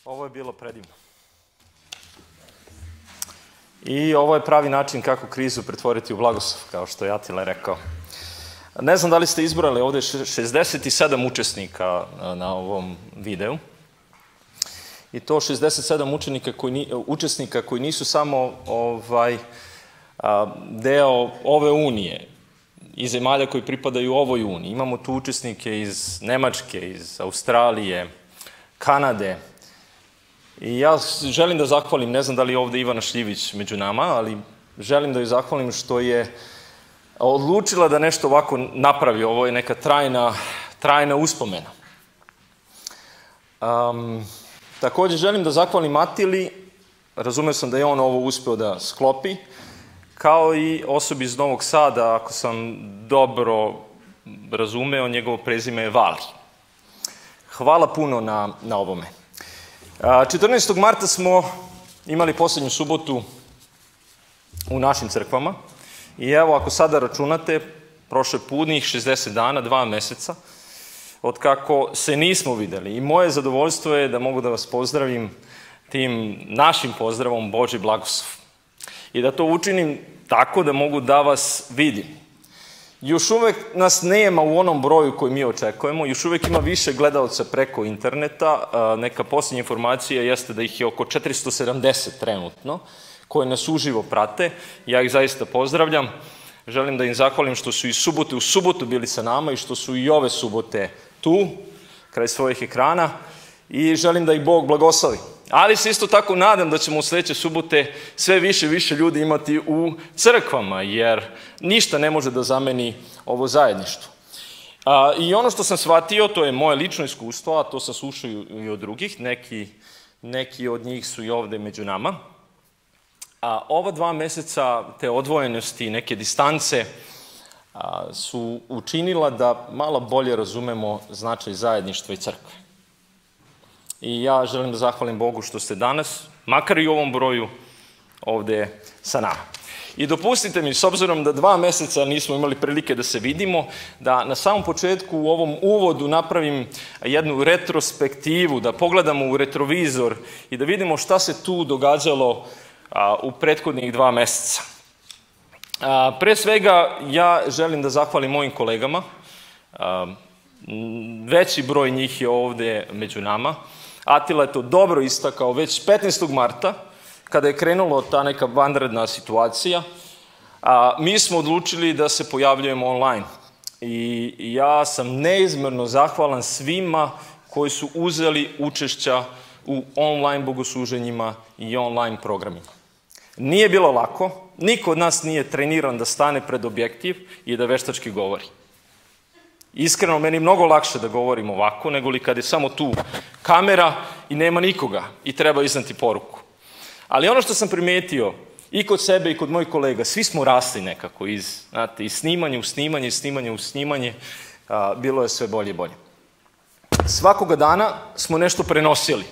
Ovo je bilo predivno. I ovo je pravi način kako krizu pretvoriti u blagoslov, kao što je Atila rekao. Ne znam da li ste izbrali, ovdje je 67 učesnika na ovom videu. I to 67 učesnika koji nisu samo deo ove unije i zemalja koji pripadaju ovoj uniji. Imamo tu učesnike iz Nemačke, iz Australije, Kanade. I ja želim da zahvalim, ne znam da li je ovdje Ivana Šljivić među nama, ali želim da joj zahvalim što je odlučila da nešto ovako napravi. Ovo je neka trajna uspomena. Također želim da zahvalim Atili, razumeo sam da je on ovo uspeo da sklopi, kao i osobi iz Novog Sada, ako sam dobro razumeo, njegovo prezime je Vali. Hvala puno na ovome. 14. marta smo imali posljednju subotu u našim crkvama i evo, ako sada računate, prošlo je punih 60 dana, 2 meseca, od kako se nismo videli. I moje zadovoljstvo je da mogu da vas pozdravim tim našim pozdravom Božji blagoslov. I da to učinim tako da mogu da vas vidim. Još uvek nas nema u onom broju koji mi očekujemo, još uvek ima više gledalaca preko interneta. Neka posljednja informacija jeste da ih je oko 470 trenutno, koje nas uživo prate. Ja ih zaista pozdravljam. Želim da im zahvalim što su i subote u subotu bili sa nama i što su i ove subote tu, kraj svojih ekrana, i želim da ih Bog blagoslovi. Ali se isto tako nadam da ćemo u sljedeće subote sve više ljudi imati u crkvama, jer ništa ne može da zameni ovo zajedništvo. I ono što sam shvatio, to je moje lično iskustvo, a to sam slušao i od drugih, neki od njih su i ovdje među nama. Ova 2 meseca te odvojenosti, neke distance, su učinila da malo bolje razumemo značaj zajedništva i crkve. I ja želim da zahvalim Bogu što ste danas, makar i u ovom broju, ovdje sa nama. I dopustite mi, s obzirom da 2 meseca nismo imali prilike da se vidimo, da na samom početku u ovom uvodu napravim jednu retrospektivu, da pogledamo u retrovizor i da vidimo šta se tu događalo u prethodnih 2 meseca. Pre svega, ja želim da zahvalim mojim kolegama. Veći broj njih je ovdje među nama. Atila je to dobro istakao već 15. marta, kada je krenula ta neka vanredna situacija. Mi smo odlučili da se pojavljujemo online. I ja sam neizmjerno zahvalan svima koji su uzeli učešća u online bogosluženjima i online programima. Nije bilo lako, niko od nas nije treniran da stane pred objektiv i da veštački govori. Iskreno, meni je mnogo lakše da govorim ovako, nego li kad je samo tu kamera i nema nikoga i treba iznati poruku. Ali ono što sam primetio i kod sebe i kod mojih kolega, svi smo rasli nekako iz snimanja u snimanje, iz snimanja u snimanje, bilo je sve bolje i bolje. Svakoga dana smo nešto prenosili.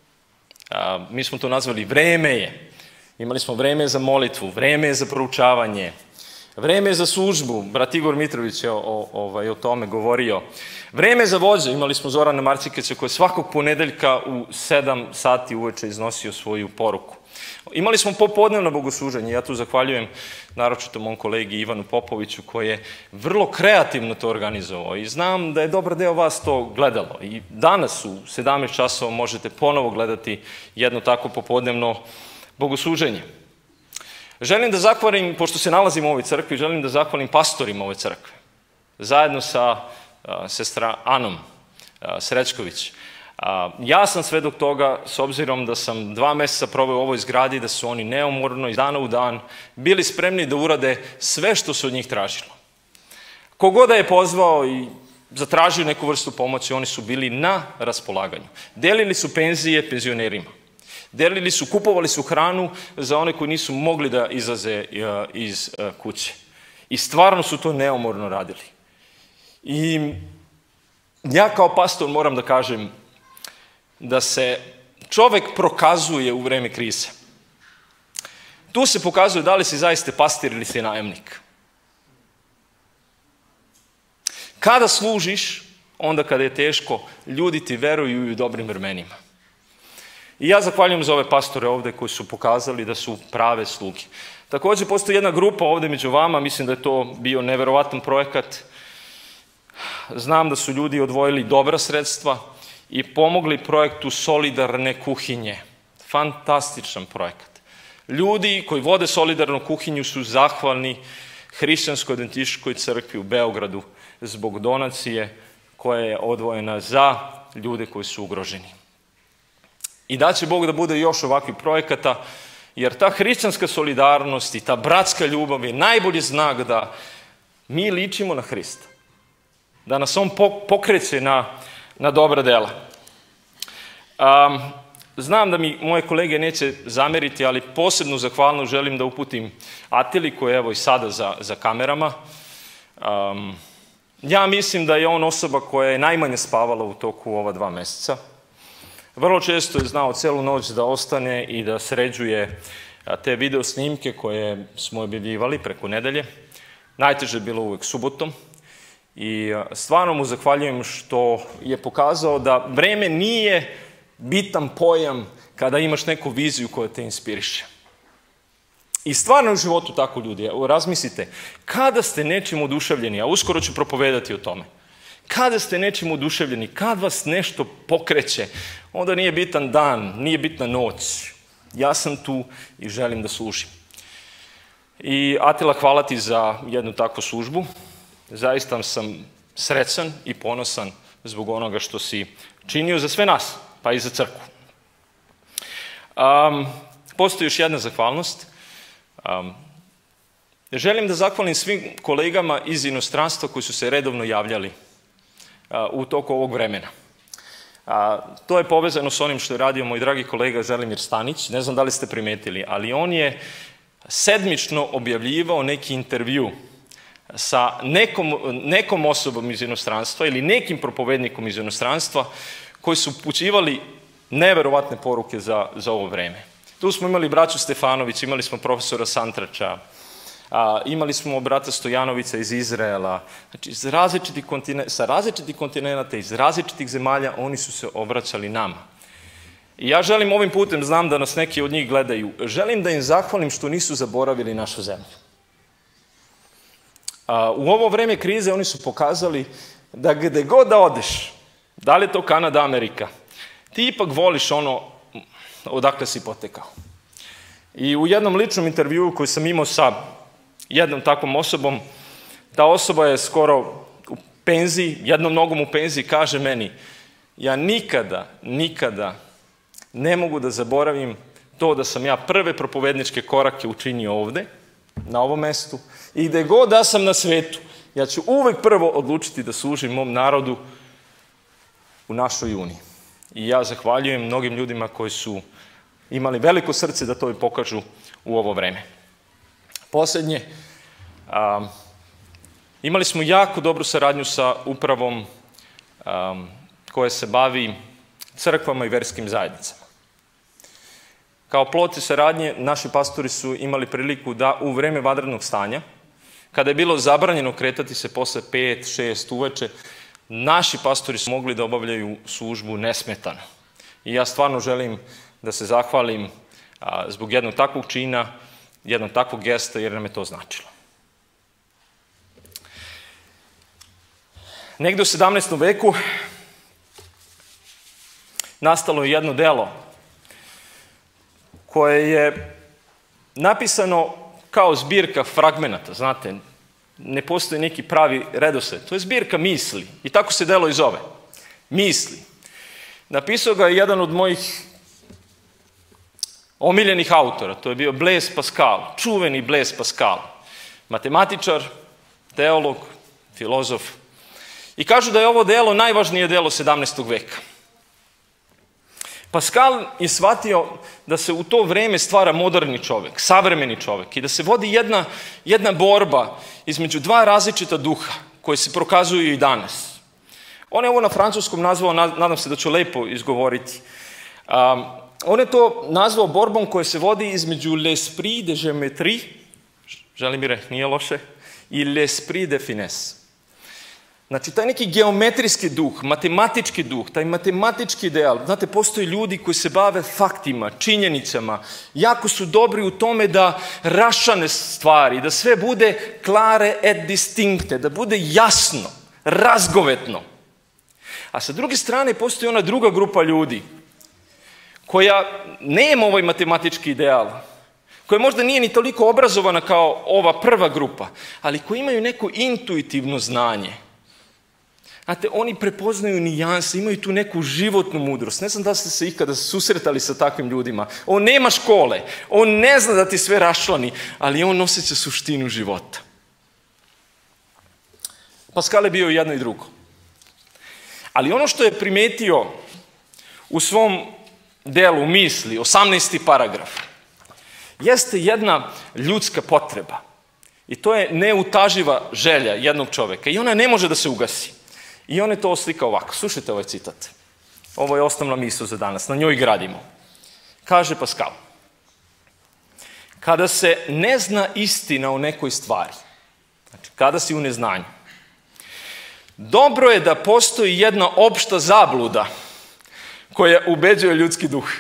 Mi smo to nazvali vreme je. Imali smo vreme za molitvu, vreme za proučavanje, vreme za službu, brat Igor Mitrović je o tome govorio. Vreme za vođe, imali smo Zorana Marcikeća koji je svakog ponedeljka u 7 sati uveče iznosio svoju poruku. Imali smo popodnevno bogosluženje, ja tu zahvaljujem naročito mom kolegi Ivanu Popoviću koji je vrlo kreativno to organizovao i znam da je dobar deo vas to gledalo. I danas u 17 časova možete ponovo gledati jedno tako popodnevno bogosluženje. Želim da zahvalim, pošto se nalazim u ovoj crkvi, želim da zahvalim pastorima ove crkve. Zajedno sa sestra Anom Srećković. Ja sam svedok toga, s obzirom da sam 2 meseca proveo u ovoj zgradi, da su oni neumorno iz dana u dan bili spremni da urade sve što se od njih tražilo. Kogoda je pozvao i zatražio neku vrstu pomoći, oni su bili na raspolaganju. Delili su penzije penzionerima. Kupovali su hranu za one koji nisu mogli da izlaze iz kuće. I stvarno su to neumorno radili. I ja kao pastor moram da kažem da se čovek prokazuje u vreme krize. Tu se pokazuje da li si zaista pastir ili si najemnik. Kada služiš, onda kada je teško, ljudi ti veruju i u dobrim vremenima. I ja zahvaljujem za ove pastore ovde koji su pokazali da su prave sluge. Također postoji jedna grupa ovde među vama, mislim da je to bio neverovatan projekat. Znam da su ljudi odvojili dobra sredstva i pomogli projektu Solidarne kuhinje. Fantastičan projekat. Ljudi koji vode Solidarnu kuhinju su zahvalni Hrišćanskoj adventističkoj crkvi u Beogradu zbog donacije koja je odvojena za ljude koji su ugroženi. I da će Bog da bude još ovakvih projekata, jer ta hrišćanska solidarnost i ta bratska ljubav je najbolji znak da mi ličimo na Hrista. Da nas on pokreće na dobra dela. Znam da mi moje kolege neće zameriti, ali posebno zahvalno želim da uputim Atili, koji je evo i sada za kamerama. Ja mislim da je on osoba koja je najmanje spavala u toku ova 2 meseca. Vrlo često je znao celu noć da ostane i da sređuje te video snimke koje smo objavljivali preko nedelje. Najteže je bilo uvek subotom. I stvarno mu zahvaljujem što je pokazao da vreme nije bitan pojam kada imaš neku viziju koja te inspiriše. I stvarno u životu tako ljudi, evo razmislite, kada ste nečim oduševljeni, a uskoro ću propovedati o tome, kada ste nečim oduševljeni, kad vas nešto pokreće, onda nije bitan dan, nije bitna noć. Ja sam tu i želim da služim. I Atila, hvala ti za jednu takvu službu. Zaista sam srećan i ponosan zbog onoga što si činio za sve nas, pa i za crkvu. Postoji još jedna zahvalnost. Želim da zahvalim svim kolegama iz inostranstva koji su se redovno javljali u toku ovog vremena. To je povezano s onim što je radio moj dragi kolega Želimir Stanić. Ne znam da li ste primetili, ali on je sedmično objavljivao neki intervju sa nekom osobom iz inostranstva ili nekim propovednikom iz inostranstva koji su upućivali neverovatne poruke za ovo vreme. Tu smo imali braću Stefanović, imali smo profesora Santrača, imali smo brata Stojanovića iz Izraela. Znači, sa različitih kontinenta, iz različitih zemalja, oni su se obraćali nama. I ja želim ovim putem, znam da nas neki od njih gledaju, želim da im zahvalim što nisu zaboravili našu zemlju. U ovo vreme krize oni su pokazali da gde god da odeš, da li je to Kanada, Amerika, ti ipak voliš ono odakle si potekao. I u jednom ličnom intervjuu koji sam imao sa jednom takvom osobom, ta osoba je skoro u penziji, jednom nogom u penziji, kaže meni, ja nikada ne mogu da zaboravim to da sam ja prve propovedničke korake učinio ovde, na ovom mestu, i gde god da sam na svetu, ja ću uvek prvo odlučiti da služim mom narodu u našoj Uniji. I ja zahvaljujem mnogim ljudima koji su imali veliko srce da to i pokažu u ovo vreme. Poslednje, imali smo jako dobru saradnju sa upravom koja se bavi crkvama i verskim zajednicama. Kao plod te saradnje, naši pastori su imali priliku da u vreme vanrednog stanja, kada je bilo zabranjeno kretati se posle 5-6 uveče, naši pastori su mogli da obavljaju službu nesmetano. I ja stvarno želim da se zahvalim zbog jednog takvog čina, jednog takvog gesta, jer nam je to značilo. Negde u 17. veku nastalo je jedno delo koje je napisano kao zbirka fragmenata, znate, ne postoji neki pravi redosled. To je zbirka misli i tako se delo i zove. Misli. Napisao ga je jedan od mojih omiljenih autora, to je bio Blaise Pascal, čuveni Blaise Pascal, matematičar, teolog, filozof. I kažu da je ovo delo najvažnije delo 17. veka. Pascal je shvatio da se u to vreme stvara moderni čovek, savremeni čovek i da se vodi jedna borba između dva različita duha koje se prokazuju i danas. On je ovo na francuskom nazvao, nadam se da ću lepo izgovoriti, on je to nazvao borbom koja se vodi između l'esprit de géométrie, Želimire, nije loše, i l'esprit de finesse. Znači, taj neki geometrijski duh, matematički duh, taj matematički ideal, znate, postoje ljudi koji se bave faktima, činjenicama, jako su dobri u tome da raščlane stvari, da sve bude klare et distinkte, da bude jasno, razgovetno. A sa druge strane postoji ona druga grupa ljudi koja nema ovaj matematički ideal, koja možda nije ni toliko obrazovana kao ova prva grupa, ali koji imaju neko intuitivno znanje. Znate, oni prepoznaju nijanse, imaju tu neku životnu mudrost. Ne znam da ste se ikada susretali sa takvim ljudima. On nema škole, on ne zna da ti sve raščlani, ali on osjeća suštinu života. Paskal je bio jedno i drugo. Ali ono što je primetio u svom delu misli, 18. paragraf, jeste jedna ljudska potreba. I to je neutaživa želja jednog čoveka. I ona ne može da se ugasi. I on je to oslika ovako. Slušajte ovaj citat. Ovo je osnovna misao za danas. Na njoj gradimo. Kaže Paskal. Kada se ne zna istina o nekoj stvari, znači kada si u neznanju, dobro je da postoji jedna opšta zabluda koja ubeđuje ljudski duh.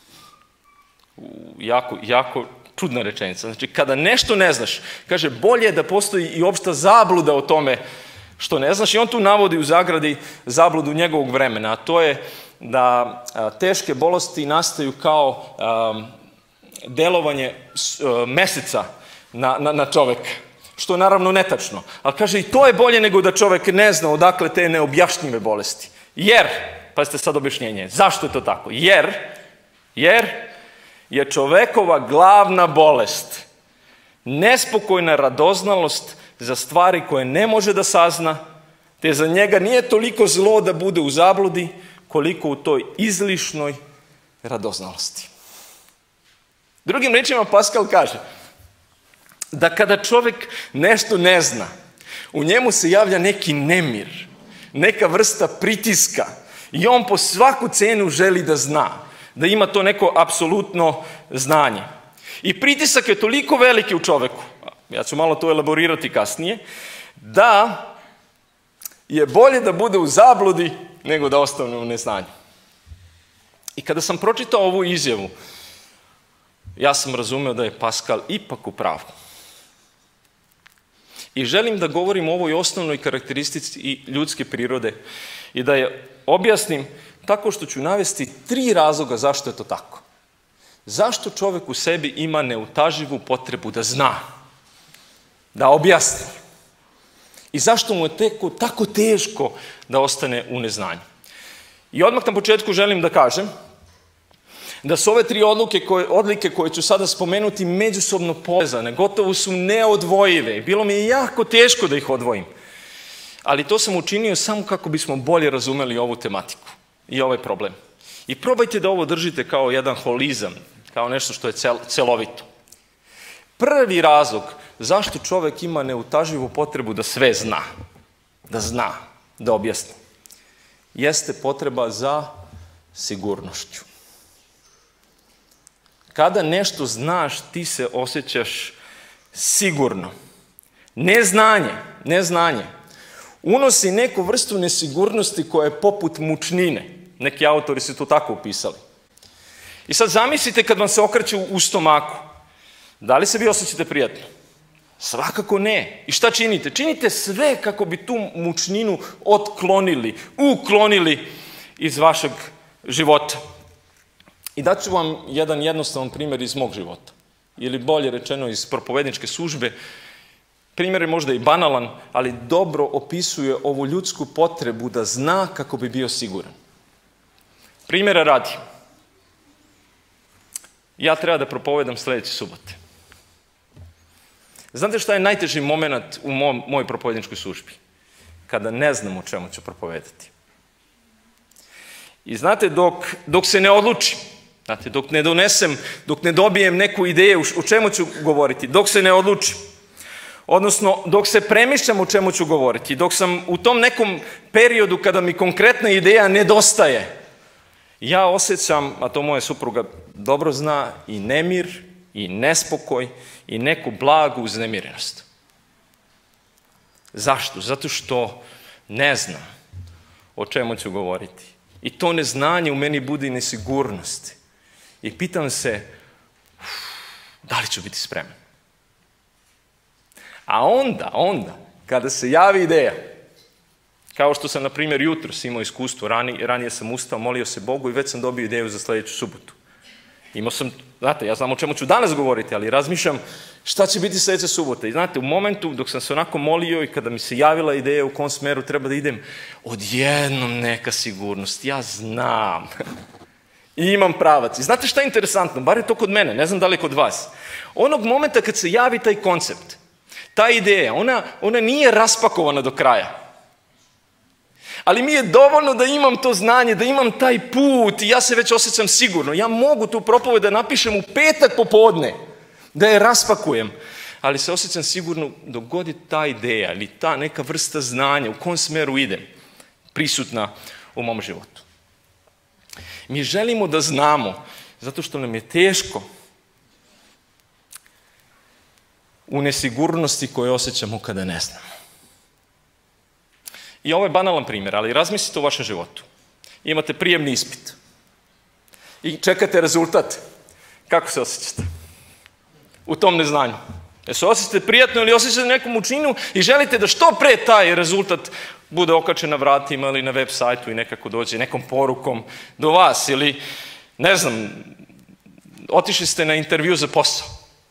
Jako čudna rečenica. Znači, kada nešto ne znaš, kaže, bolje je da postoji i opšta zabluda o tome što ne znaš. I on tu navodi u zagradi zabludu njegovog vremena, a to je da teške bolesti nastaju kao delovanje meseca na čoveka, što je naravno netačno. Ali kaže, i to je bolje nego da čovek ne zna odakle te neobjašnjive bolesti. Jer, pazite sad objašnjenje, zašto je to tako? Jer je čovekova glavna bolest nespokojna radoznalost za stvari koje ne može da sazna, te za njega nije toliko zlo da bude u zabludi, koliko u toj izlišnoj radoznalosti. Drugim rečima, Paskal kaže da kada čovek nešto ne zna, u njemu se javlja neki nemir, neka vrsta pritiska i on po svaku cenu želi da zna, da ima to neko apsolutno znanje. I pritisak je toliko veliki u čoveku, ja ću malo to elaborirati kasnije, da je bolje da bude u zabludi nego da ostane u neznanju. I kada sam pročitao ovu izjavu, ja sam razumeo da je Paskal ipak u pravu. I želim da govorim o ovoj osnovnoj karakteristici ljudske prirode i da je objasnim tako što ću navesti 3 razloga zašto je to tako. Zašto čovek u sebi ima neutaživu potrebu da zna, da objasni i zašto mu je tako teško da ostane u neznanju. I odmah na početku želim da kažem da su ove 3 odlike koje ću sada spomenuti međusobno povezane, gotovo su neodvojive. Bilo mi je jako teško da ih odvojim. Ali to sam učinio samo kako bismo bolje razumeli ovu tematiku i ovaj problem. I probajte da ovo držite kao jedan holizam, kao nešto što je celovito. Prvi razlog zašto čovek ima neutaživu potrebu da sve zna, da objasni, jeste potreba za sigurnošću. Kada nešto znaš, ti se osjećaš sigurno. Neznanje unosi neku vrstu nesigurnosti koja je poput mučnine. Neki autori su to tako opisali. I sad zamislite kad vam se okreće u stomaku. Da li se vi osjećate prijatno? Svakako ne. I šta činite? Činite sve kako bi tu mučninu uklonili iz vašeg života. I daću vam jedan jednostavan primjer iz mog života. Ili bolje rečeno iz propovedničke službe. Primjer je možda i banalan, ali dobro opisuje ovu ljudsku potrebu da zna kako bi bio siguran. Primjera radi. Ja treba da propovedam sledeće subote. Znate šta je najteži moment u mojoj propovedničkoj službi? Kada ne znam o čemu ću propovedati. I znate, dok se ne odlučim, znate, dok ne dobijem neku ideju o čemu ću govoriti, dok se ne odlučim, odnosno dok se premišljam o čemu ću govoriti, dok sam u tom nekom periodu kada mi konkretna ideja nedostaje, ja osjećam, a to moja supruga dobro zna, i nemir, i nespokoj, i neku blagu uznemirenost. Zašto? Zato što ne znam o čemu ću govoriti. I to neznanje u meni budi nesigurnost. I pitam se, da li ću biti spreman? A onda, kada se javi ideja, kao što sam, na primjer, jutros imao iskustvo, ranije sam ustao, molio se Bogu i već sam dobio ideju za sljedeću subotu. Imao sam, znate, ja znam o čemu ću danas govoriti, ali razmišljam šta će biti sljedeća subota. I znate, u momentu dok sam se onako molio i kada mi se javila ideja u kom smeru treba da idem, odjednom neka sigurnost, ja znam. I imam pravac. I znate šta je interesantno? Bar je to kod mene, ne znam da li je kod vas. Onog momenta kad se javi taj koncept, ta ideja, ona nije raspakovana do kraja. Ali mi je dovoljno da imam to znanje, da imam taj put i ja se već osjećam sigurno. Ja mogu tu propoved da napišem u petak popodne, da je raspakujem. Ali se osjećam sigurno dok god je ta ideja ili ta neka vrsta znanja, u kom smeru idem, prisutna u mom životu. Mi želimo da znamo, zato što nam je teško u nesigurnosti koje osjećamo kada ne znamo. I ovo je banalan primjer, ali razmislite o vašem životu. Imate prijemni ispit i čekate rezultat. Kako se osjećate u tom neznanju? Se osjećate prijatno ili osjećate neku mučinu i želite da što pre taj rezultat bude okačen na vratima ili na web sajtu i nekako dođe nekom porukom do vas ili, ne znam, otišli ste na intervju za posao.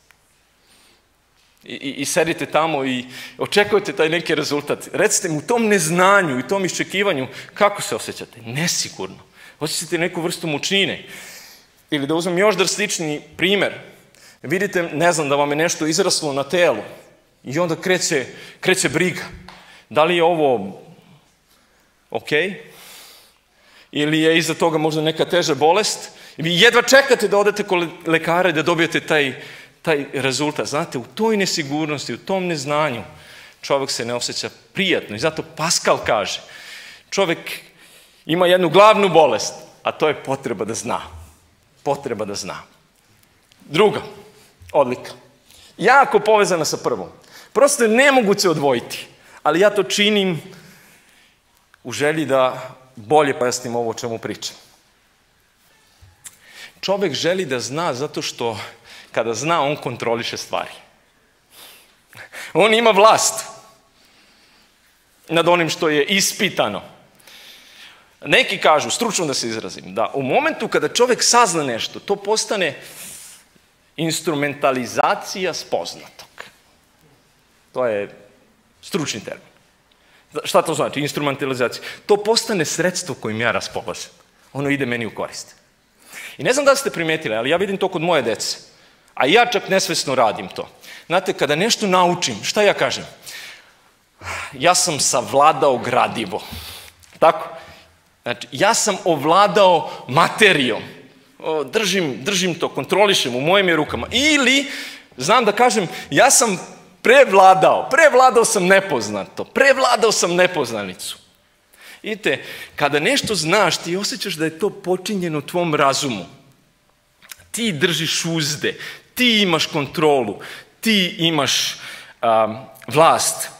I sedite tamo i očekujete taj neki rezultat. Recite mi u tom neznanju i tom iščekivanju kako se osjećate? Nesigurno. Osjećate neku vrstu mučnine. Ili da uzmem još drastičniji primjer. Vidite, ne znam, da vam je nešto izraslo na telu i onda kreće briga. Da li je ovo ok? Ili je iza toga možda neka teža bolest? I vi jedva čekate da odete kod lekara i da dobijete taj rezultat. Znate, u toj nesigurnosti, u tom neznanju čovjek se ne osjeća prijatno. I zato Paskal kaže, čovjek ima jednu glavnu bolest, a to je potreba da zna. Potreba da zna. Druga odlika, jako povezana sa prvom. Prosto je nemoguće odvojiti, ali ja to činim u želji da bolje pojasnim ovo o čemu pričam. Čovjek želi da zna zato što kada zna, on kontroliše stvari. On ima vlast nad onim što je ispitano. Neki kažu, stručno da se izrazim, da u momentu kada čovjek sazna nešto, to postane instrumentalizacija spoznatog. To je stručni termin. Šta to znači, instrumentalizacija? To postane sredstvo kojim ja raspolažem. Ono ide meni u korist. I ne znam da li ste primijetili, ali ja vidim to kod moje dece. A ja čak nesvesno radim to. Znate, kada nešto naučim, šta ja kažem? Ja sam savladao gradivo. Tako? Znači, ja sam ovladao materijom. Držim to, kontrolišem, u mojim je rukama. Ili, znam da kažem, ja sam prevladao sam nepoznato, prevladao sam nepoznanicu. Vidite, kada nešto znaš, ti osjećaš da je to počinjeno tvom razumu. Ti držiš uzde, ti imaš kontrolu, ti imaš vlast.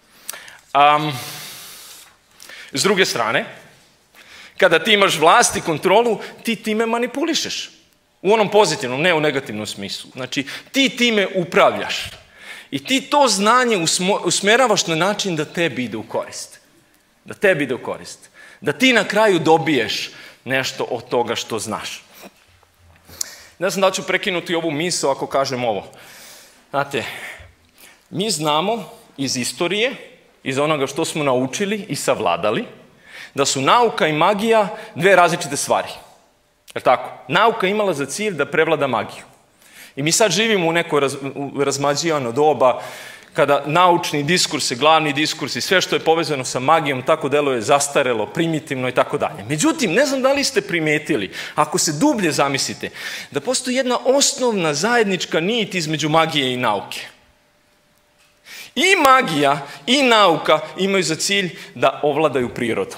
S druge strane, kada ti imaš vlast i kontrolu, ti time manipulišeš. U onom pozitivnom, ne u negativnom smislu. Znači, ti time upravljaš. I ti to znanje usmjeravaš na način da tebi ide u korist. Da tebi ide u korist. Da ti na kraju dobiješ nešto od toga što znaš. Ne znam da ću prekinuti ovu misao ako kažem ovo. Znate, mi znamo iz istorije, iz onoga što smo naučili i savladali, da su nauka i magija dve različite stvari. Je li tako? Nauka imala za cilj da prevlada magiju. I mi sad živimo u neko razmađivano doba kada naučni diskursi, glavni diskursi, sve što je povezano sa magijom tako deluje zastarelo, primitivno i tako dalje. Međutim, ne znam da li ste primijetili, ako se dublje zamislite, da postoji jedna osnovna zajednička nit između magije i nauke. I magija i nauka imaju za cilj da ovladaju prirodu.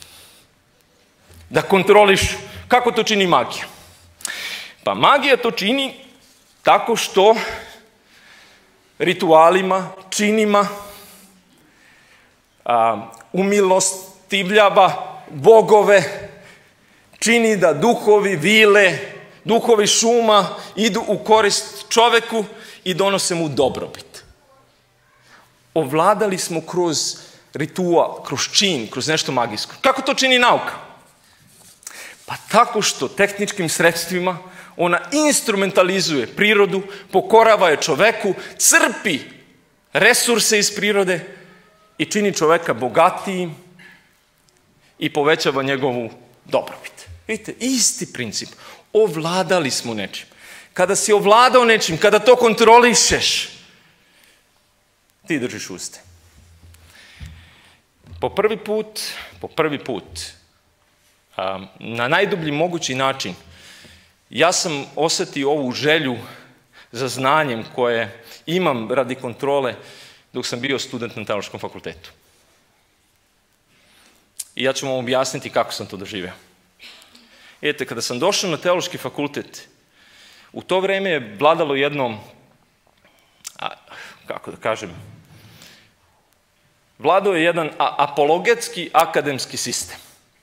Da kontrolišu. Kako to čini magija? Pa magija to čini tako što ritualima, činima umilostivljava bogove, čini da duhovi vile, duhovi šuma idu u korist čoveku i donose mu dobrobit. Ovladali smo kroz ritual, kroz čin, kroz nešto magijsko. Kako to čini nauka? Pa tako što tehničkim sredstvima ona instrumentalizuje prirodu, pokorava je čoveku, crpi resurse iz prirode i čini čoveka bogatijim i povećava njegovu dobrobit. Vidite, isti princip. Ovladali smo nečim. Kada si ovladao nečim, kada to kontrolišeš, ti držiš uste. Po prvi put, na najdublji mogući način, ja sam osetio ovu želju za znanjem koje imam radi kontrole dok sam bio student na Teološkom fakultetu. I ja ću vam objasniti kako sam to doživeo. Vidite, kada sam došao na Teološki fakultet, u to vreme je vladalo jedno, kako da kažem, vladao je jedan apologetski akademski sistem.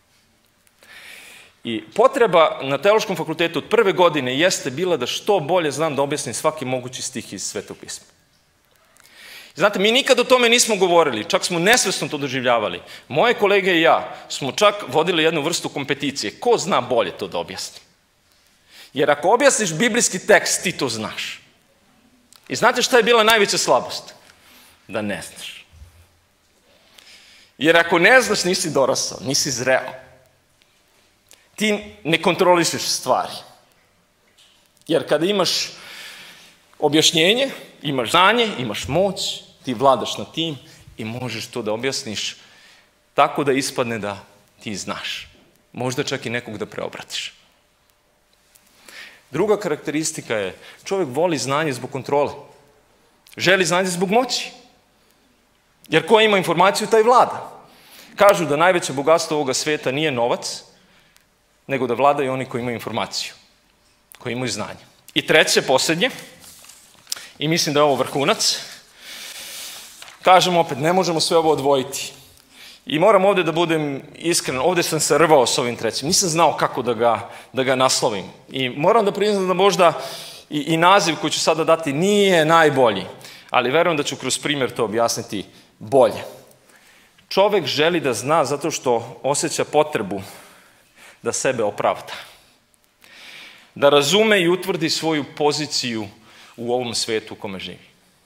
I potreba na Teološkom fakultetu od prve godine jeste bila da što bolje znam da objasnim svaki mogući stih iz Svetog pisma. Znate, mi nikad o tome nismo govorili, čak smo nesvesno to doživljavali. Moje kolege i ja smo čak vodili jednu vrstu kompeticije. Ko zna bolje to da objasni? Jer ako objasniš biblijski tekst, ti to znaš. I znate šta je bila najveća slabost? Da ne znaš. Jer ako ne znaš, nisi dorasao, nisi zreo. Ti ne kontrolišeš stvari. Jer kada imaš objašnjenje, imaš znanje, imaš moć, ti vladaš nad tim i možeš to da objasniš tako da ispadne da ti znaš. Možda čak i nekog da preobratiš. Druga karakteristika je, čovjek voli znanje zbog kontrole. Želi znanje zbog moći. Jer ko ima informaciju, taj vlada. Kažu da najveće bogatstvo ovoga sveta nije novac, nego da vladaju oni koji imaju informaciju, koji imaju znanje. I treće, posljednje, i mislim da je ovo vrhunac, kažem opet, ne možemo sve ovo odvojiti. I moram ovdje da budem iskren, ovdje sam se rvao s ovim trećim, nisam znao kako da ga naslovim. I moram da priznam da možda i naziv koji ću sada dati nije najbolji, ali verujem da ću kroz primjer to objasniti bolje. Čovek želi da zna zato što osjeća potrebu da sebe opravda. Da razume i utvrdi svoju poziciju u ovom svetu u kome živi.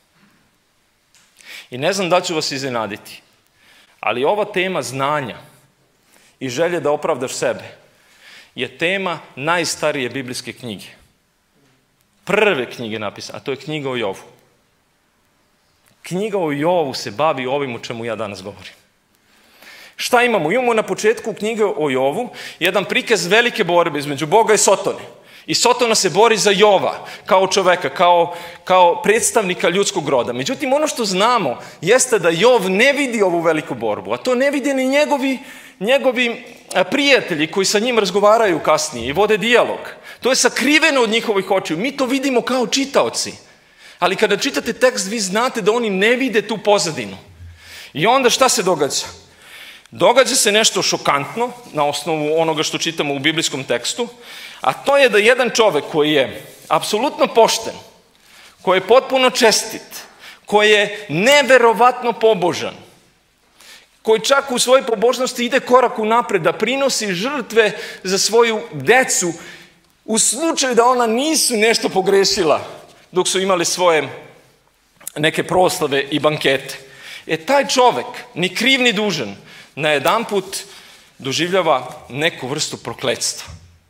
I ne znam da ću vas iznenaditi, ali ova tema znanja i želje da opravdaš sebe je tema najstarije biblijske knjige. Prve knjige napisane, a to je knjiga o Jovu. Knjiga o Jovu se bavi ovim o čemu ja danas govorim. Šta imamo? Imamo na početku knjige o Jovu jedan prikaz velike borbe između Boga i Sotone. I Sotona se bori za Jova kao čoveka, kao predstavnika ljudskog roda. Međutim, ono što znamo jeste da Jov ne vidi ovu veliku borbu, a to ne vide ni njegovi prijatelji koji sa njim razgovaraju kasnije i vode dijalog. To je sakriveno od njihovih očiju. Mi to vidimo kao čitaoci. Ali kada čitate tekst, vi znate da oni ne vide tu pozadinu. I onda šta se događa? Događa se nešto šokantno na osnovu onoga što čitamo u biblijskom tekstu, a to je da jedan čovek koji je apsolutno pošten, koji je potpuno čestit, koji je neverovatno pobožan, koji čak u svojoj pobožnosti ide korak unapred, da prinosi žrtve za svoju decu u slučaju da ona nisu nešto pogrešila dok su imali svoje neke proslave i bankete. Taj čovek, ni kriv ni dužan, na jedan put doživljava neku vrstu prokletstva.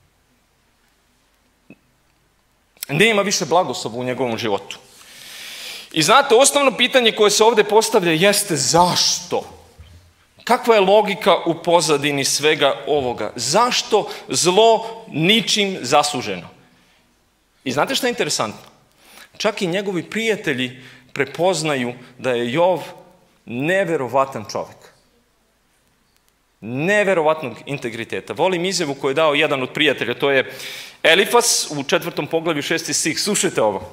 Nema više blagoslova u njegovom životu. I znate, osnovno pitanje koje se ovdje postavlja jeste zašto? Kakva je logika u pozadini svega ovoga? Zašto zlo ničim zasluženo? I znate što je interesantno? Čak i njegovi prijatelji prepoznaju da je Jov neverovatan čovjek. Neverovatnog integriteta. Volim izjavu koju je dao jedan od prijatelja, to je Elifas u 4. poglavlju 6. stih. Slušajte ovo.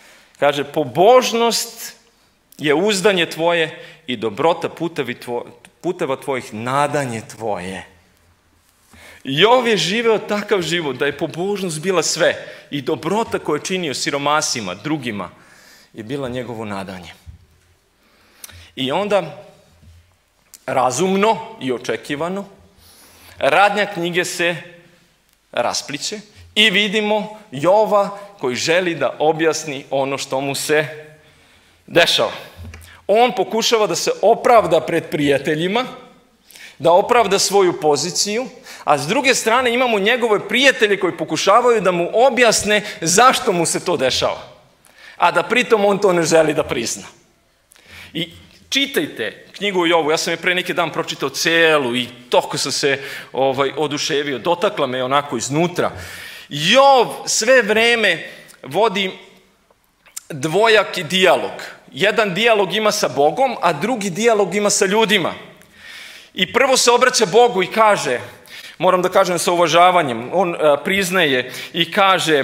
Kaže, pobožnost je uzdanje tvoje i dobrota puteva tvojih nadanje tvoje. Jov je živeo takav život da je pobožnost bila sve i dobrota koju je činio siromasima, drugima, je bila njegovo nadanje. I onda, razumno i očekivano, radnja knjige se raspliće i vidimo Jova koji želi da objasni ono što mu se dešava. On pokušava da se opravda pred prijateljima, da opravda svoju poziciju, a s druge strane imamo njegove prijatelje koji pokušavaju da mu objasne zašto mu se to dešava, a da pritom on to ne želi da prizna. I čitajte knjigu o Jovu, ja sam je pre neki dan pročitao celu i toliko sam se oduševio, dotakla me onako iznutra. Jov sve vreme vodi dvojaki dijalog. Jedan dijalog ima sa Bogom, a drugi dijalog ima sa ljudima. I prvo se obraća Bogu i kaže, moram da kažem sa uvažavanjem, on priznaje i kaže,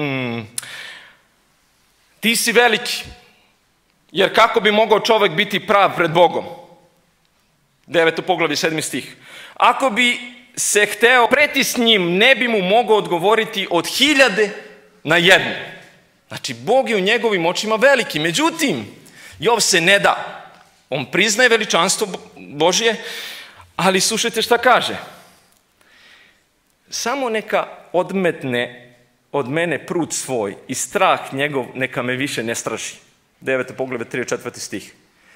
ti si veliki, jer kako bi mogao čovek biti prav pred Bogom? 9. poglavlje, 7. stih. Ako bi se hteo preti s njim, ne bi mu mogao odgovoriti od 1000 na 1. Znači, Bog je u njegovim očima veliki. Međutim, Jov se ne da. On priznaje veličanstvo Božje, ali slušajte šta kaže. Samo neka odmetne od mene prut svoj i strah njegov neka me više ne straši. 9. poglavlje, 3. 4. stih.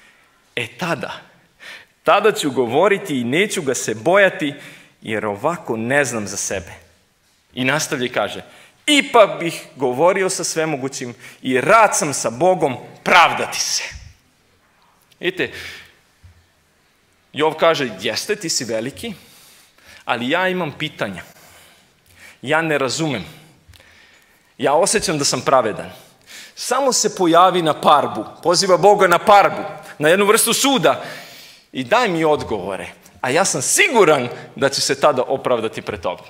Tada ću govoriti i neću ga se bojati, jer ovako ne znam za sebe. I nastavlja i kaže, ipak bih govorio sa svemogućim i rad sam sa Bogom pravdati se. Vidite, Jov kaže, jeste, ti si veliki, ali ja imam pitanja. Ja ne razumem. Ja osjećam da sam pravedan. Samo se pojavi na parbu, poziva Boga na parbu, na jednu vrstu suda i daj mi odgovore. A ja sam siguran da će se tada opravdati pred tobom.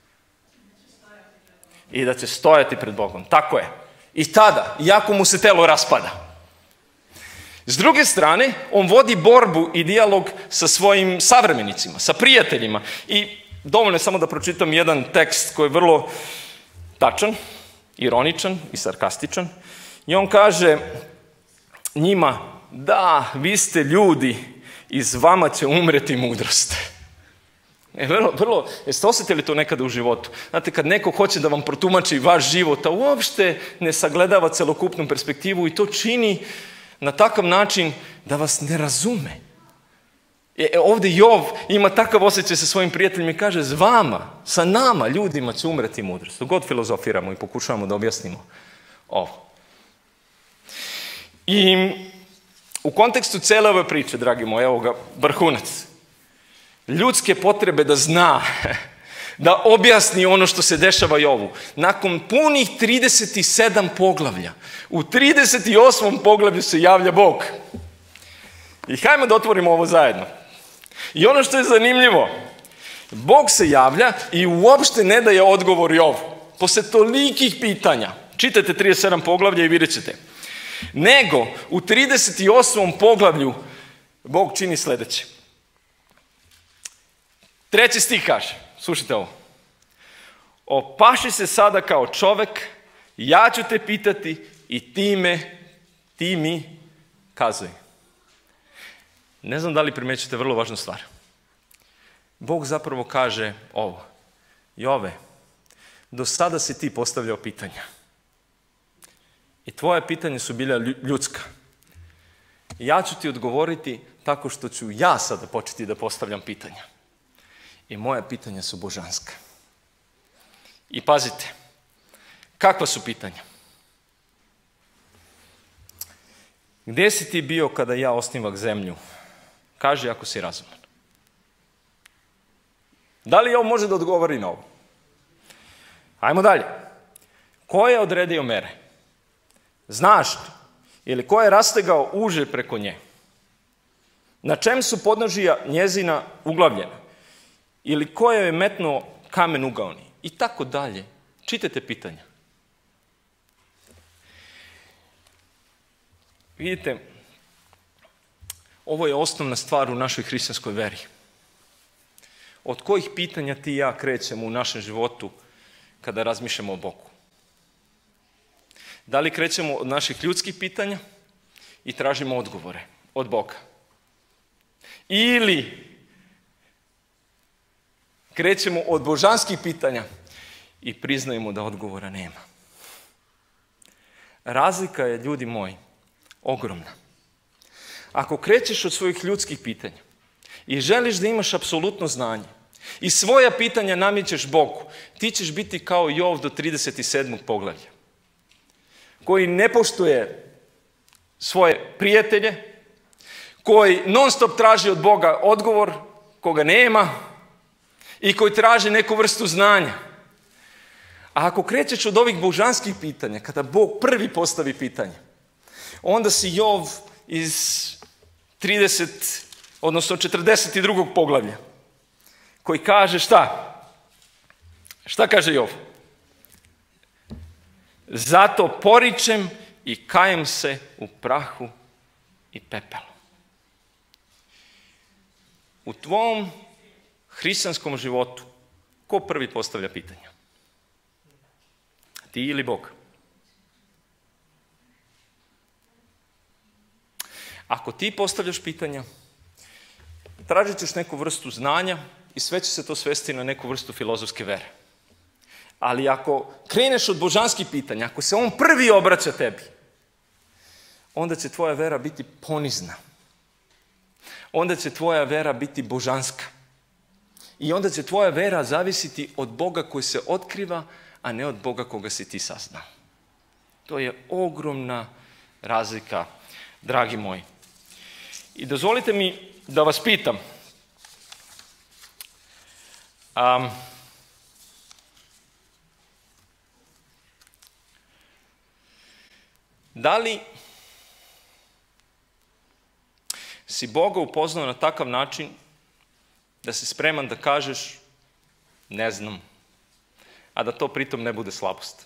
I da će stojati pred Bogom. Tako je. I tada, iako mu se telo raspada. S druge strane, on vodi borbu i dijalog sa svojim savremenicima, sa prijateljima. I dovoljno je samo da pročitam jedan tekst koji je vrlo tačan, ironičan i sarkastičan. I on kaže njima, da, vi ste ljudi, iz vama će umreti mudrost. Jeste osjetili to nekada u životu? Znate, kad neko hoće da vam protumači vaš život, a uopšte ne sagledava celokupnu perspektivu i to čini na takav način da vas ne razume. Ovde Jov ima takav osjećaj sa svojim prijateljima i kaže, s vama, sa nama, ljudima će umreti mudrost. Dok god filozofiramo i pokušavamo da objasnimo ovo. I u kontekstu cele ove priče, dragi moji, evo ga, vrhunac. Ljudske potrebe da zna, da objasni ono što se dešava Jovu. Nakon punih 37 poglavlja, u 38. poglavlju se javlja Bog. I hajmo da otvorimo ovo zajedno. I ono što je zanimljivo, Bog se javlja i uopšte ne daje odgovor Jovu. Posle tolikih pitanja, čitajte 37 poglavlja i vidjet ćete. Nego, u 38. poglavlju Bog čini sledeće. 3. stih kaže, slušajte ovo. Opaši se sada kao čovek, ja ću te pitati i ti mi kazuj. Ne znam da li primećete vrlo važnu stvar. Bog zapravo kaže ovo. Jove, do sada si ti postavljao pitanja. I tvoje pitanje su bila ljudska. Ja ću ti odgovoriti tako što ću ja sada početi da postavljam pitanja. I moja pitanja su božanska. I pazite, kakva su pitanja? Gde si ti bio kada ja osnivak zemlju? Kaži ako si razuman. Da li ovo može da odgovori na ovo? Ajmo dalje. Ko je odredio mere? Znaš li? Ili ko je rastegao uže preko nje? Na čem su podnožija njezina uglavljena? Ili ko je metnuo kamen ugaoni? I tako dalje. Čitajte pitanja. Vidite, Ovo je osnovna stvar u našoj hrišćanskoj veri. Od kojih pitanja ti i ja krećemo u našem životu kada razmišljamo o Bogu? Da li krećemo od naših ljudskih pitanja i tražimo odgovore od Boga? Ili krećemo od božanskih pitanja i priznajemo da odgovora nema? Razlika je, ljudi moji, ogromna. Ako krećeš od svojih ljudskih pitanja i želiš da imaš apsolutno znanje i svoja pitanja namećeš Bogu, ti ćeš biti kao Jov do 37. poglavlja, koji ne poštuje svoje prijatelje, koji non stop traži od Boga odgovor koga nema i koji traži neku vrstu znanja. A ako krećeš od ovih božanskih pitanja, kada Bog prvi postavi pitanje, onda si Jov iz 42. poglavlja, koji kaže šta? Šta kaže Jov? Zato poričem i kajem se u prahu i pepelu. U tvom hrišćanskom životu, ko prvi postavlja pitanja? Ti ili Bog? Ako ti postavljaš pitanja, tražit ćeš neku vrstu znanja i sve će se to svesti na neku vrstu filozofske vere. Ali ako kreneš od božanskih pitanja, ako se on prvi obraća tebi, onda će tvoja vera biti ponizna. Onda će tvoja vera biti božanska. I onda će tvoja vera zavisiti od Boga koji se otkriva, a ne od Boga koga si ti saznao. To je ogromna razlika, dragi moji. I dozvolite mi da vas pitam. Da li si Boga upoznao na takav način da si spreman da kažeš ne znam, a da to pritom ne bude slabost?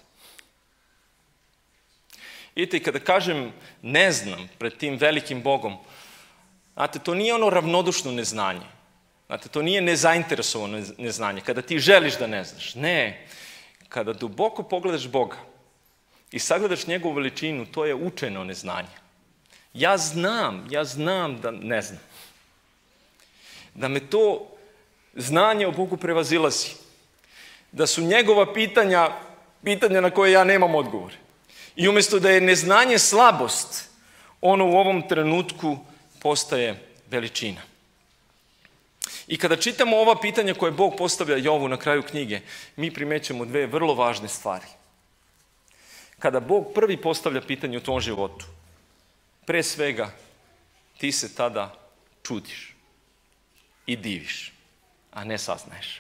Vidite, kada kažem ne znam pred tim velikim Bogom, znate, to nije ono ravnodušno neznanje. Znate, to nije nezainteresovano neznanje, kada ti želiš da ne znaš. Ne, kada duboko pogledaš Boga i sagledaš njegovu veličinu, to je učeno neznanje. Ja znam da ne znam. Da me to znanje o Bogu prevazilazi. Da su njegova pitanja na koje ja nemam odgovor. I umjesto da je neznanje slabost, ono u ovom trenutku postaje veličina. I kada čitamo ova pitanja koje Bog postavlja Jovu na kraju knjige, mi primećemo dve vrlo važne stvari. Kada Bog prvi postavlja pitanje u tvom životu, pre svega ti se tada čudiš i diviš, a ne saznaješ.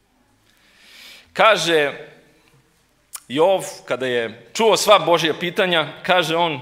Kaže Jov, kada je čuo sva Božja pitanja, kaže on,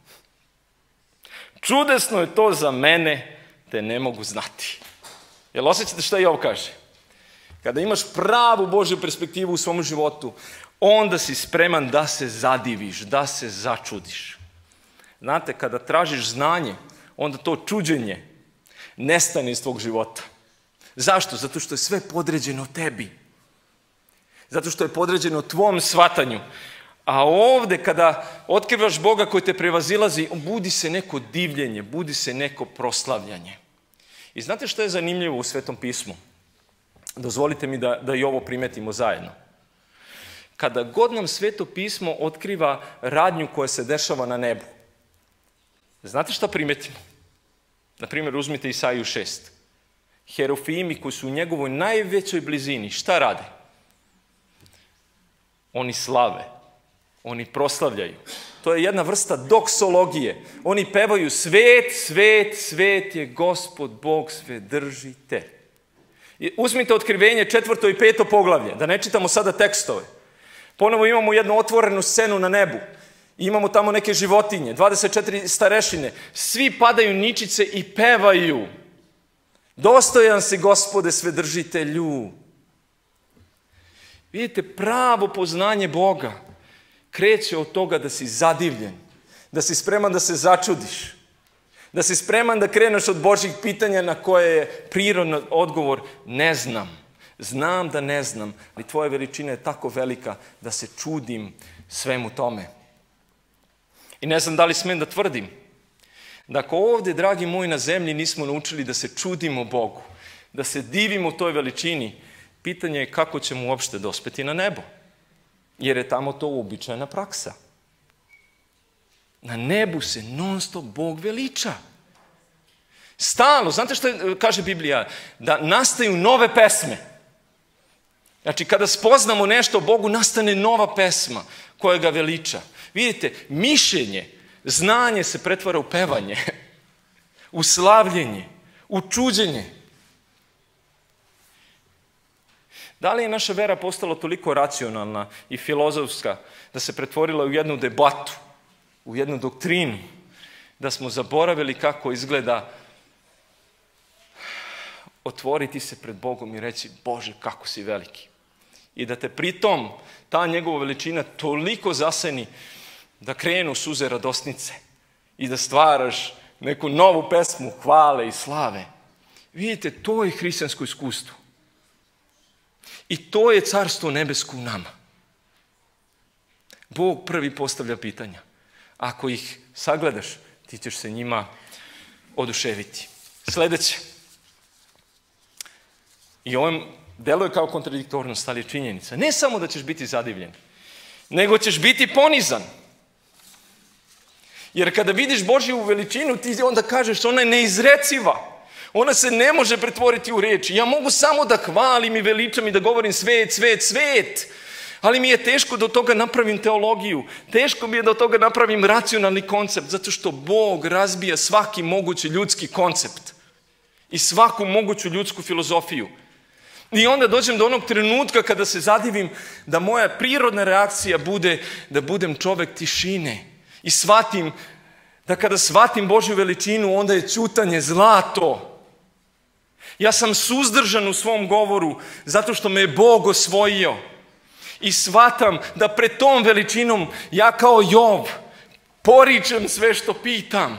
čudesno je to za mene, te ne mogu znati. Jel osjećate šta Jov kaže? Kada imaš pravu Božju perspektivu u svom životu, onda si spreman da se zadiviš, da se začudiš. Znate, kada tražiš znanje, onda to čuđenje nestane iz tvog života. Zašto? Zato što je sve podređeno tebi. Zato što je podređeno tvom shvatanju. A ovde kada otkrivaš Boga koji te prevazilazi, budi se neko divljenje, budi se neko proslavljanje. I znate što je zanimljivo u Svetom pismu? Dozvolite mi da i ovo primetimo zajedno. Kada god nam Sveto pismo otkriva radnju koja se dešava na nebu, znate šta primetimo? Naprimjer, uzmite Isaiju 6. Herofimi koji su u njegovoj najvećoj blizini, šta rade? Oni slave, oni proslavljaju. To je jedna vrsta doksologije. Oni pevaju svet, svet, svet je Gospod Bog svedržite. Uzmite Otkrivenje 4. i 5. poglavlje, da ne čitamo sada tekstove. Ponovo imamo jednu otvorenu scenu na nebu. Imamo tamo neke životinje, 24 starešine. Svi padaju ničice i pevaju. Dostojan si, Gospode, svedržitelju. Vidite, pravo poznanje Boga kreće od toga da si zadivljen, da si spreman da se začudiš, Da si spreman da kreneš od Božjih pitanja na koje je prirodan odgovor ne znam. Znam da ne znam, ali tvoja veličina je tako velika da se čudim svemu tome. I ne znam da li smem da tvrdim da ako ovdje, dragi moji, na zemlji nismo naučili da se čudimo Bogu, da se divimo toj veličini, pitanje je kako ćemo uopšte dospeti na nebo. Jer je tamo to uobičajena praksa. Na nebu se non stop Bog veliča. Stalno, znate što kaže Biblija? Da nastaju nove pesme. Znači, kada spoznamo nešto o Bogu, nastane nova pesma koja ga veliča. Vidite, mišljenje, znanje se pretvara u pevanje, u slavljenje, u čuđenje. Da li je naša vera postala toliko racionalna i filozofska da se pretvorila u jednu debatu, u jednu doktrinu, da smo zaboravili kako izgleda otvoriti se pred Bogom i reći Bože, kako si veliki. I da te pritom ta njegova veličina toliko zaseni da krenu suze radosnice i da stvaraš neku novu pesmu hvale i slave. Vidite, to je hrišćansko iskustvo. I to je carstvo nebesko u nama. Bog prvi postavlja pitanja. Ako ih sagledaš, ti ćeš se njima oduševiti. Sljedeće. I ovo deluje kao kontradiktornost, ali je činjenica. Ne samo da ćeš biti zadivljen, nego ćeš biti ponizan. Jer kada vidiš Božju veličinu, ti onda kažeš ona je neizreciva. Ona se ne može pretvoriti u riječi. Ja mogu samo da hvalim i veličam i da govorim svet, svet, svet. Ali mi je teško da od toga napravim teologiju. Teško mi je da od toga napravim racionalni koncept. Zato što Bog razbija svaki mogući ljudski koncept. I svaku moguću ljudsku filozofiju. I onda dođem do onog trenutka kada se zadivim da moja prirodna reakcija bude da budem čovek tišine. I shvatim da kada shvatim Božju veličinu, onda je ćutanje zlato. Ja sam suzdržan u svom govoru zato što me je Bog osvojio. I shvatam da pred tom veličinom ja kao Jov poričem sve što pitam.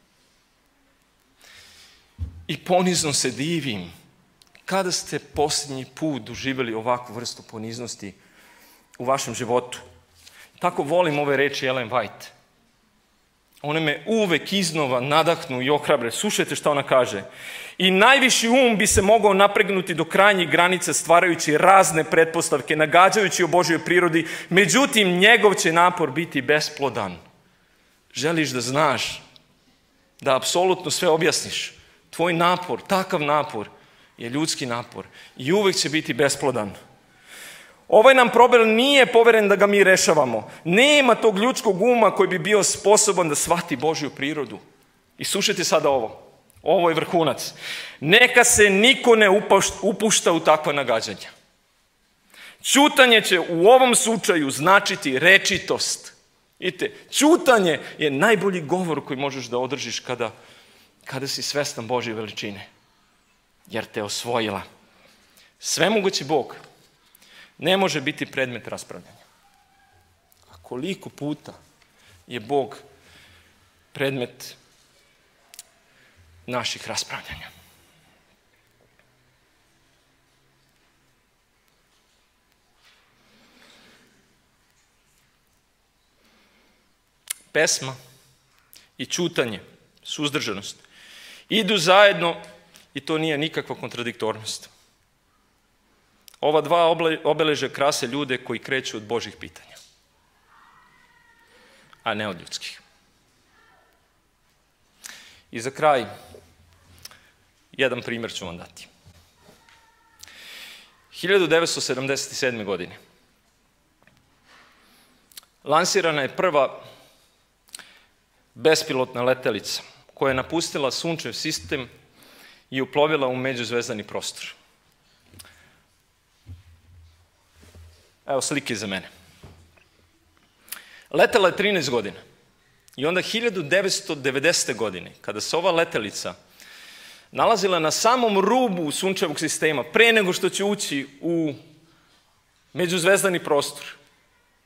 I ponizno se divim. Kada ste posljednji put doživjeli ovakvu vrstu poniznosti u vašem životu? Tako volim ove reči Ellen White. One me uvek iznova nadahnu i ohrabre. Slušajte šta ona kaže. I najviši bi se mogao napregnuti do krajnjih granica stvarajući razne pretpostavke, nagađajući o Božjoj prirodi, međutim njegov će napor biti besplodan. Želiš da znaš, da apsolutno sve objasniš. Tvoj napor, takav napor je ljudski napor i uvek će biti besplodan. Ovaj nam problem nije poveren da ga mi rešavamo. Nema tog ljudskog uma koji bi bio sposoban da shvati Božju prirodu. I slušajte sada ovo. Ovo je vrhunac. Neka se niko ne upušta u takva nagađanja. Ćutanje će u ovom slučaju značiti rečitost. Vidite, ćutanje je najbolji govor koji možeš da održiš kada si svestan Božje veličine. Jer te osvojila. Svemogući Bog ne može biti predmet raspravljanja. A koliko puta je Bog predmet naših raspravljanja? Pesma i ćutanje, suzdržanost, idu zajedno i to nije nikakva kontradiktornost. Ova dva obeležja krase ljude koji kreću od Božjih pitanja, a ne od ljudskih. I za kraj, jedan primjer ću vam dati. 1977. godine lansirana je prva bespilotna letelica koja je napustila Sunčev sistem i uplovila u međuzvezdani prostor. Evo slike za mene. Letela je 13 godina. I onda 1990. godine, kada se ova letelica nalazila na samom rubu Sunčevog sistema, pre nego što će ući u međuzvezdani prostor,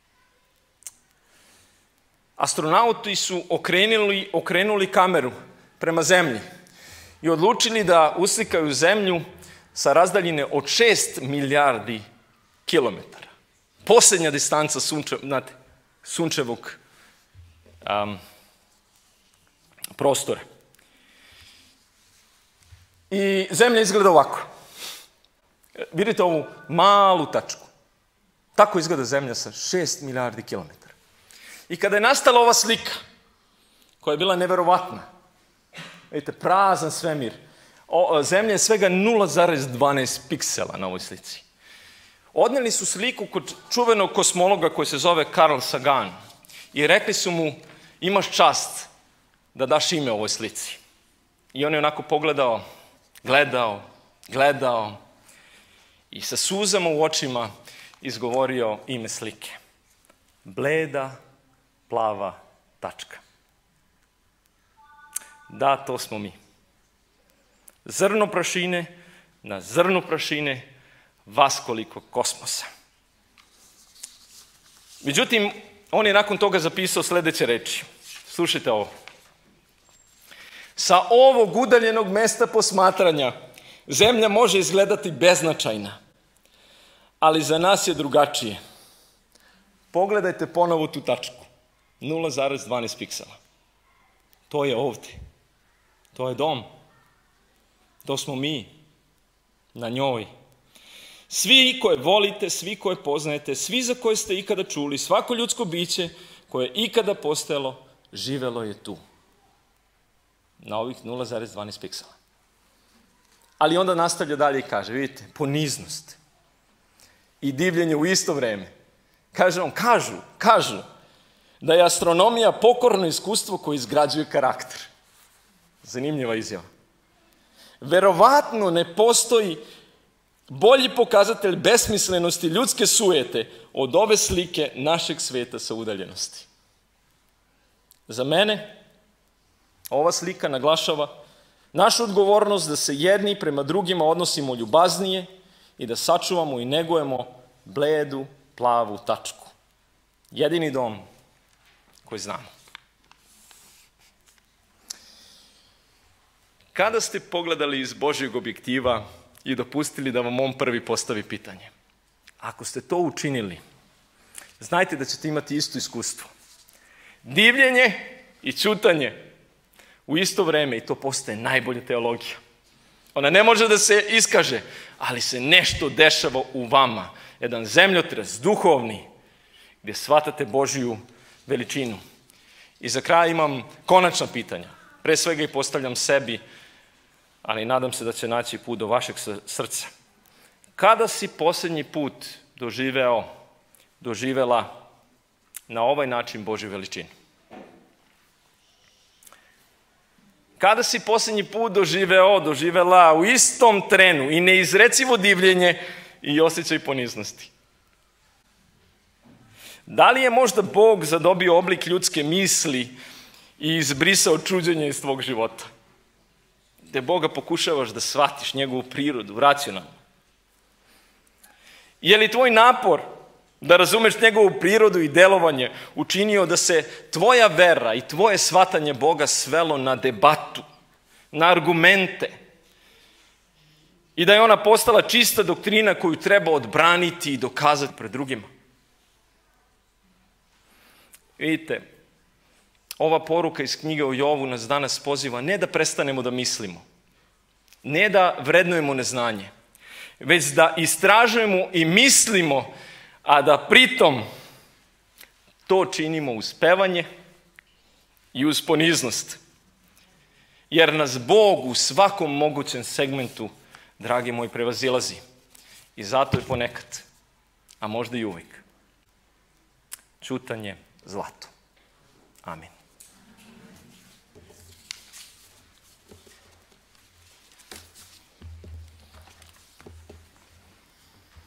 astronauti su okrenuli kameru prema zemlji i odlučili da uslikaju zemlju sa razdaljine od 6 milijardi kilometara. Posljednja distanca sunčevog prostora. I zemlja izgleda ovako. Vidite ovu malu tačku. Tako izgleda zemlja sa 6 milijardi kilometara. I kada je nastala ova slika, koja je bila neverovatna, vidite, prazan svemir, zemlja je svega 0,12 piksela na ovoj slici. Odneli su sliku kod čuvenog kosmologa koji se zove Carl Sagan i rekli su mu, imaš čast da daš ime ovoj slici. I on je onako pogledao, gledao i sa suzama u očima izgovorio ime slike. Bleda, plava tačka. Da, to smo mi. Zrno prašine na zrnu prašine, vaskoliko kosmosa. Međutim, on je nakon toga zapisao sljedeće reči. Slušajte ovo. Sa ovog udaljenog mesta posmatranja zemlja može izgledati beznačajna, ali za nas je drugačije. Pogledajte ponovo tu tačku. 0,12 piksela. To je ovdje. To je dom. To smo mi. Na njoj. Svi koje volite, svi koje poznajete, svi za koje ste ikada čuli, svako ljudsko biće koje je ikada postojalo, živelo je tu. Na ovih 0,12 piksela. Ali onda nastavlja dalje i kaže, vidite, poniznost i divljenje u isto vrijeme. Kažu da je astronomija pokorno iskustvo koje izgrađuje karakter. Zanimljiva izjava. Verovatno ne postoji bolji pokazatelj besmislenosti ljudske sujete od ove slike našeg svijeta sa udaljenosti. Za mene ova slika naglašava našu odgovornost da se jedni prema drugima odnosimo ljubaznije i da sačuvamo i negujemo bledu, plavu tačku. Jedini dom koji znamo. Kada ste pogledali iz Božjeg objektiva i dopustili da vam on prvi postavi pitanje? Ako ste to učinili, znajte da ćete imati isto iskustvo. Divljenje i ćutanje u isto vrijeme i to postaje najbolja teologija. Ona ne može da se iskaže, ali se nešto dešava u vama. Jedan zemljotres, duhovni, gdje shvatate Božju veličinu. I za kraj imam konačna pitanja. Pre svega i postavljam sebi, ali nadam se da će naći put do vašeg srca. Kada si posljednji put doživela na ovaj način Božju veličinu? Kada si posljednji put doživela u istom trenu i neizrecivo divljenje i osjećaj poniznosti? Da li je možda Bog zadobio oblik ljudske misli i izbrisao čuđenje iz tvog života? Gde Boga pokušavaš da shvatiš njegovu prirodu, racionalno. Je li tvoj napor da razumeš njegovu prirodu i delovanje učinio da se tvoja vera i tvoje shvatanje Boga svelo na debatu, na argumente i da je ona postala čista doktrina koju treba odbraniti i dokazati pred drugima? Vidite, ova poruka iz knjige o Jovu nas danas poziva ne da prestanemo da mislimo, ne da vrednujemo neznanje, već da istražujemo i mislimo, a da pritom to činimo uz pevanje i uz poniznost. Jer nas Bog u svakom mogućem segmentu, dragi moji, prevazilazi. I zato je ponekad, a možda i uvijek, ćutanje zlato. Amin.